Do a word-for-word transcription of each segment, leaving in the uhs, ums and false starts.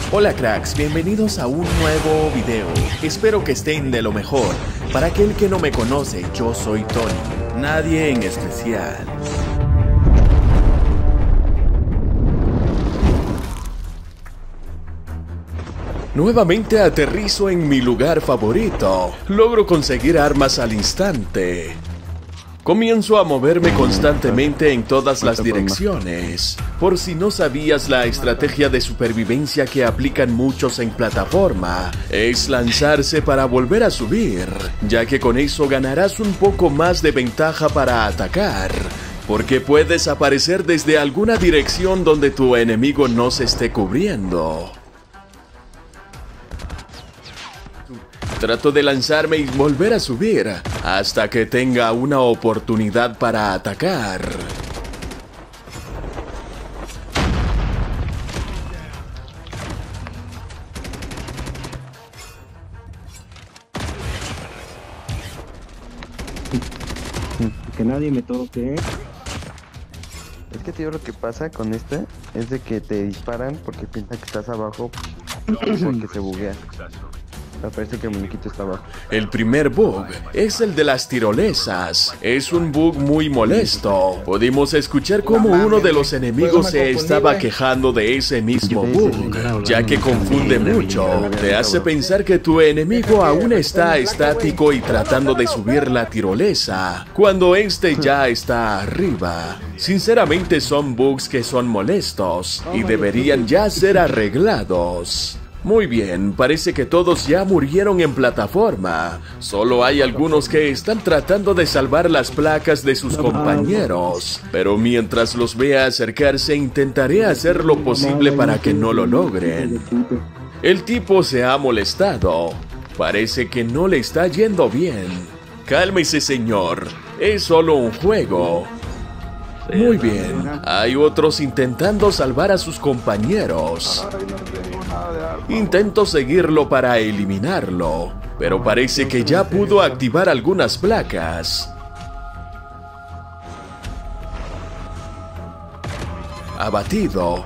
Hola cracks, bienvenidos a un nuevo video. Espero que estén de lo mejor. Para aquel que no me conoce, yo soy Tony, nadie en especial. Nuevamente aterrizo en mi lugar favorito. Logro conseguir armas al instante. Comienzo a moverme constantemente en todas las direcciones. Por si no sabías, la estrategia de supervivencia que aplican muchos en plataforma es lanzarse para volver a subir, ya que con eso ganarás un poco más de ventaja para atacar, porque puedes aparecer desde alguna dirección donde tu enemigo no se esté cubriendo. Trato de lanzarme y volver a subir hasta que tenga una oportunidad para atacar. Que nadie me toque. Es que tío, lo que pasa con este es de que te disparan porque piensan que estás abajo porque se buguea. Me parece que el muñequito está abajo. El primer bug es el de las tirolesas. Es un bug muy molesto. Pudimos escuchar cómo uno de los enemigos se estaba quejando de ese mismo bug, ya que confunde mucho. Te hace pensar que tu enemigo aún está estático y tratando de subir la tirolesa, cuando este ya está arriba. Sinceramente son bugs que son molestos y deberían ya ser arreglados. Muy bien, parece que todos ya murieron en plataforma. Solo hay algunos que están tratando de salvar las placas de sus compañeros. Pero mientras los vea acercarse, intentaré hacer lo posible para que no lo logren. El tipo se ha molestado. Parece que no le está yendo bien. Cálmese, señor. Es solo un juego. Muy bien, hay otros intentando salvar a sus compañeros. Intento seguirlo para eliminarlo, pero parece que ya pudo activar algunas placas. Abatido.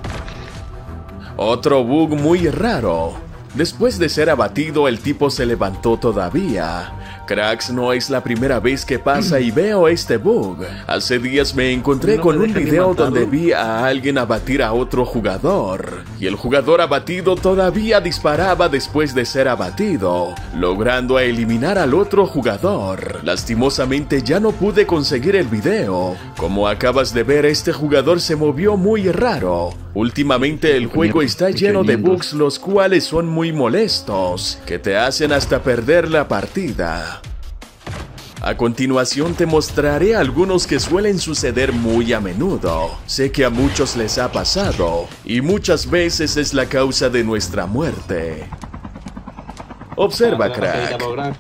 Otro bug muy raro. Después de ser abatido, el tipo se levantó todavía. Cracks, no es la primera vez que pasa y veo este bug. Hace días me encontré con un video donde vi a alguien abatir a otro jugador, y el jugador abatido todavía disparaba después de ser abatido, logrando eliminar al otro jugador. Lastimosamente ya no pude conseguir el video. Como acabas de ver, este jugador se movió muy raro. Últimamente el juego está lleno de bugs los cuales son muy molestos, que te hacen hasta perder la partida. A continuación te mostraré algunos que suelen suceder muy a menudo. Sé que a muchos les ha pasado, y muchas veces es la causa de nuestra muerte. Observa, crack.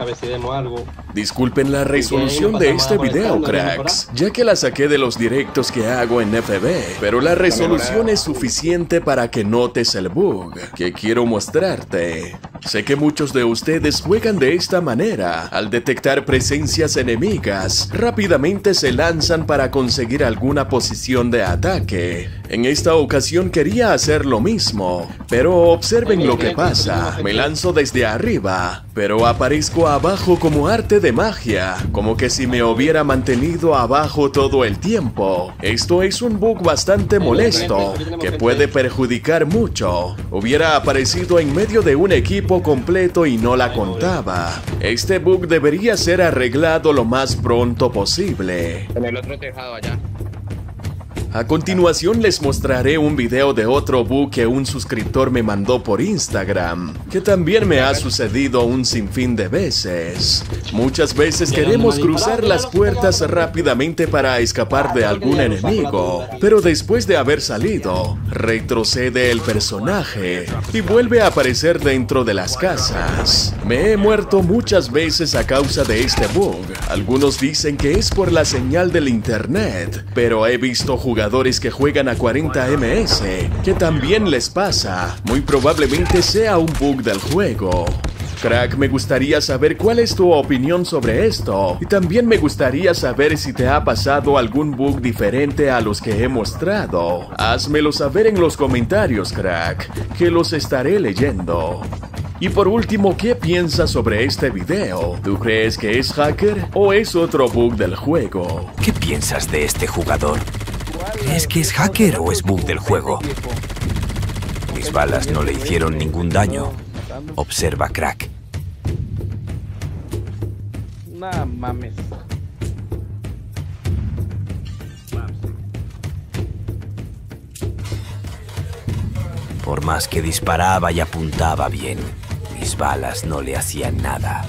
Disculpen la resolución de este video, cracks, ya que la saqué de los directos que hago en F B, pero la resolución es suficiente para que notes el bug que quiero mostrarte. Sé que muchos de ustedes juegan de esta manera. Al detectar presencias enemigas, rápidamente se lanzan para conseguir alguna posición de ataque. En esta ocasión quería hacer lo mismo, pero observen lo que pasa. Me lanzo desde arriba, pero aparezco abajo como arte de magia, como que si me hubiera mantenido abajo todo el tiempo. Esto es un bug bastante molesto, que puede perjudicar mucho. Hubiera aparecido en medio de un equipo completo y no la contaba. Este bug debería ser arreglado lo más pronto posible. En el otro tejado allá. A continuación les mostraré un video de otro bug que un suscriptor me mandó por Instagram, que también me ha sucedido un sinfín de veces. Muchas veces queremos cruzar las puertas rápidamente para escapar de algún enemigo, pero después de haber salido, retrocede el personaje y vuelve a aparecer dentro de las casas. Me he muerto muchas veces a causa de este bug. Algunos dicen que es por la señal del internet, pero he visto jugadores que juegan a cuarenta metros que también les pasa. Muy probablemente sea un bug del juego. Crack, me gustaría saber cuál es tu opinión sobre esto. Y también me gustaría saber si te ha pasado algún bug diferente a los que he mostrado. Házmelo saber en los comentarios, crack, que los estaré leyendo. Y por último, ¿qué piensas sobre este video? ¿Tú crees que es hacker o es otro bug del juego? ¿Qué piensas de este jugador? ¿Crees que es hacker o es bug del juego? Mis balas no le hicieron ningún daño. Observa, crack. No mames. Por más que disparaba y apuntaba bien, mis balas no le hacían nada.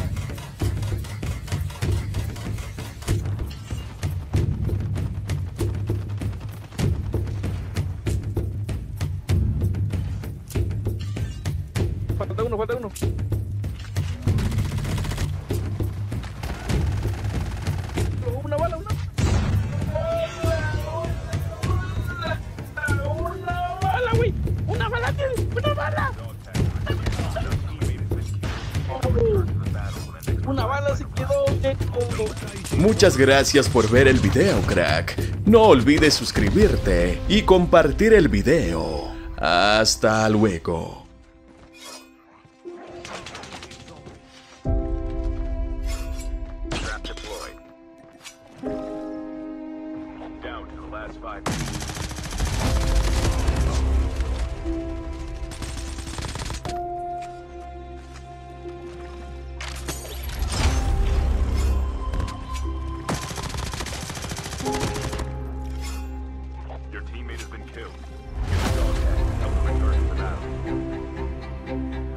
Falta uno, falta uno. Una bala, una. Una bala, güey. Una bala, tío. Una bala. Una bala se quedó. Muchas gracias por ver el video, crack. No olvides suscribirte y compartir el video. Hasta luego. Down to the last five. Your teammate has been killed. Get the dog tag. Help them return to the battle.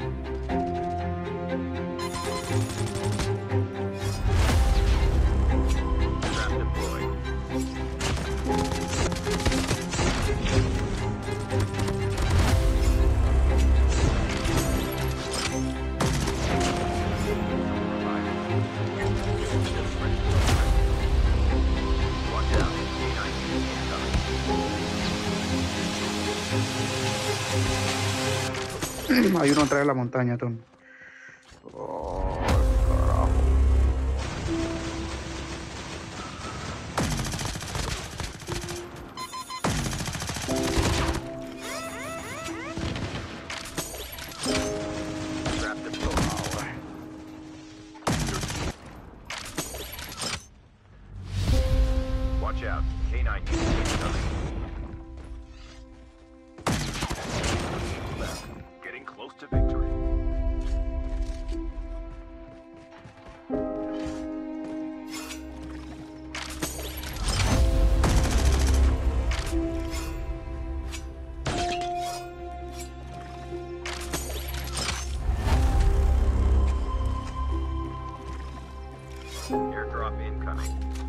Trap deployed. Watch out. K nine incoming. Hay uno atrás de la montaña, Tom. Trap deployed. Watch out. K nine incoming. Left. Getting close to victory. Airdrop incoming.